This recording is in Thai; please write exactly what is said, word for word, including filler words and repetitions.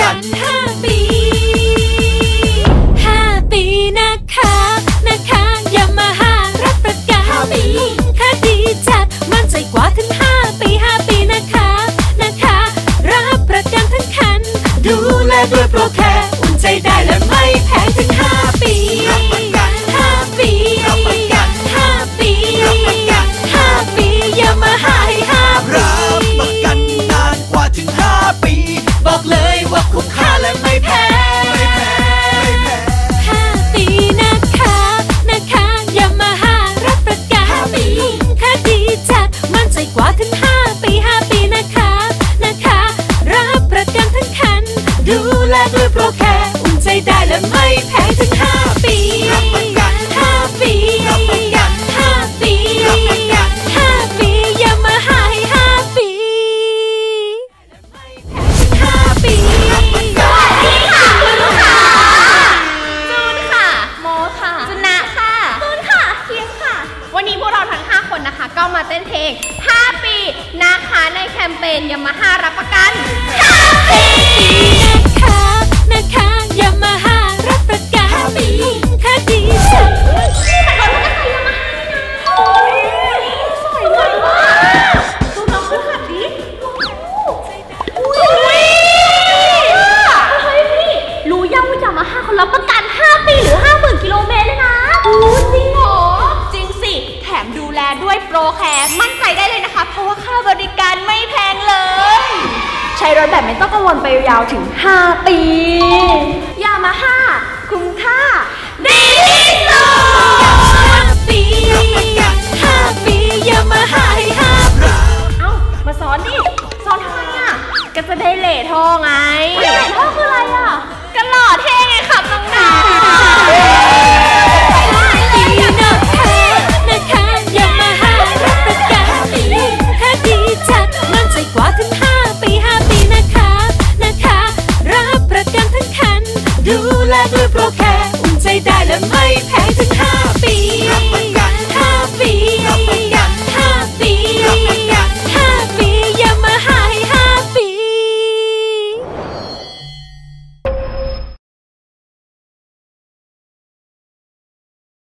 กันห้าปีห้าปีนะคะนะคะยามาฮ่ารับประกันห้าปีค่าดีจัดมั่นใจกว่าถึงห้าปีห้าปีนะคะนะคะรับประกันทั้งคันดูแลด้วยโปรแคร์อุ่นใจได้และไม่แพงถึงห้าปีรับประกันห้าปีรับประกันห้าปีรับประกันห้าปียามาฮ่าให้ห้าปีรับประกันนานกว่าถึงห้าปีบอกเลยว่าคุ้มค่าและไม่แพงไม่แพงไม่แพงห้าปีนะคะนะคะยามาฮ่ารับประกันห้าปีค่าดีจัดมั่นใจกว่าถึงห้าปีห้าปีนะคะนะคะรับประกันทั้งคันดูแลด้วยโปรแคร์อุ่นใจได้และไม่แพงถึงห้าปีรับประกันห้าปีรับประกันห้าปีรับประกันห้าปียามาฮ่าให้ห้าปีห้าปีรับประกันสวัสดีค่ะคุณลูกค้าจูนค่ะโมค่ะจุนะค่ะตูนค่ะเคียงค่ะวันนี้พวกเราทั้งห้าคนนะคะก็มาเต้นเพลงห้าปีนะคะในแคมเปญยามาฮ่ารับประกันห้าปีนะคะนะคะยามาฮ่ารับประกันห้าปีค่าดีจัดแต่ก่อนมันก็ใส่ยามาฮ่านี่นะโอ้ยสวยมากตูนลองขึ้นขับดิอุ้ยเฮ้ยพี่รู้ยังว่ายามาฮ่าเขารับประกันห้าปีหรือห้าหมื่นกิโลเมตรเลยนะอู้จริงเหรอจริงสิแถมดูแลด้วยโปรแคร์มั่นใจได้เลยนะคะเพราะว่าค่าบริการไม่แพงเลยใช้รถแบบไม่ต้องกังวลไปยาวถึงห้าปียามาฮ่าคุ้มค่าดีที่สุดห้าปีห้าปียามาฮ่าให้ห้าปีเอ้ามาสอนดิสอนทำไมอ่ะก็จะได้เหล่ท่อไงเหล่ท่อคืออะไรอ่ะก็หล่อเท่ไงครับน้องๆนะคะนะคะยามาฮ่ารับประกันปีค่าดีจัดมั่นใจกว่าถึงห้าปีห้าปีนะคะนะคะรับประกันทั้งคันดูแลด้วยโปรแคร์อุ่นใจได้และไม่แพงถึงห้า